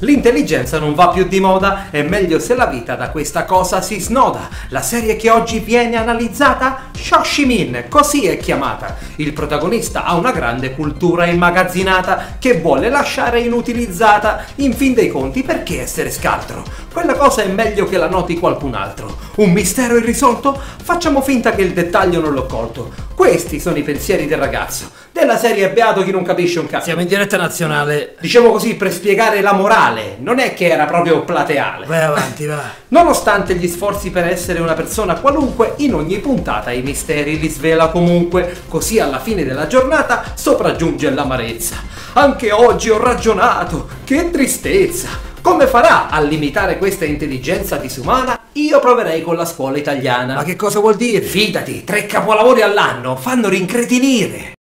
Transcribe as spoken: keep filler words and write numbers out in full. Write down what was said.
L'intelligenza non va più di moda, è meglio se la vita da questa cosa si snoda. La serie che oggi viene analizzata? Shoshimin, così è chiamata. Il protagonista ha una grande cultura immagazzinata che vuole lasciare inutilizzata. In fin dei conti, perché essere scaltro? Quella cosa è meglio che la noti qualcun altro. Un mistero irrisolto? Facciamo finta che il dettaglio non l'ho colto. Questi sono i pensieri del ragazzo. Della serie Beato chi non capisce un cazzo. Siamo in diretta nazionale. Dicevo così per spiegare la morale, non è che era proprio plateale. Vai avanti, va. Nonostante gli sforzi per essere una persona qualunque, in ogni puntata i misteri li svela comunque, così alla fine della giornata sopraggiunge l'amarezza. Anche oggi ho ragionato, che tristezza! Come farà a limitare questa intelligenza disumana? Io proverei con la scuola italiana. Ma che cosa vuol dire? Fidati, tre capolavori all'anno fanno rincretinire.